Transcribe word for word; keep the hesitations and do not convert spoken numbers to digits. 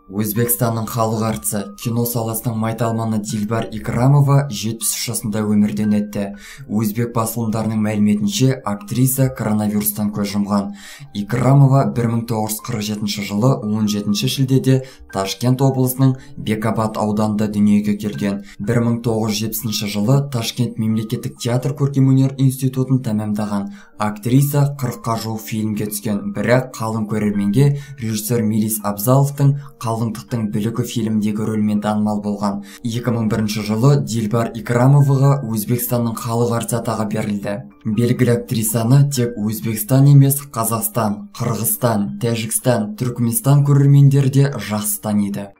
Өзбекстанның халық әртісі, кино саласының майталманы Дилбар Икрамова жетпіс үш жасында өмірден өтті. Өзбек басылымдарының мәліметінше, актриса коронавирустан көз жұмған. Икрамова бір мың тоғыз жүз қырық жетінші жылы он жетінші шілдеде Ташкент облысының Бекабад ауданында дүниеге келген. бір мың тоғыз жүз жетпісінші жылы Ташкент мемлекеттік театр көркемөнер институтын тәмамдаған. Актриса қырыққа жуық фильмге түскен, бірақ қалың көрерменге режиссер Мелис Абзаловтың «Қалыңдықтың бүлігі» фильмдегі рөлмен танымал болған. екі мың бірінші жылы Дилбар Икрамоваға Өзбекстанның халық әртісі атағы берілді. Белгілі актрисаны тек Өзбекстан емес, Қазақстан, Қырғызстан, Тәжікстан, Түркменстан көрермендері де жақсы таниды.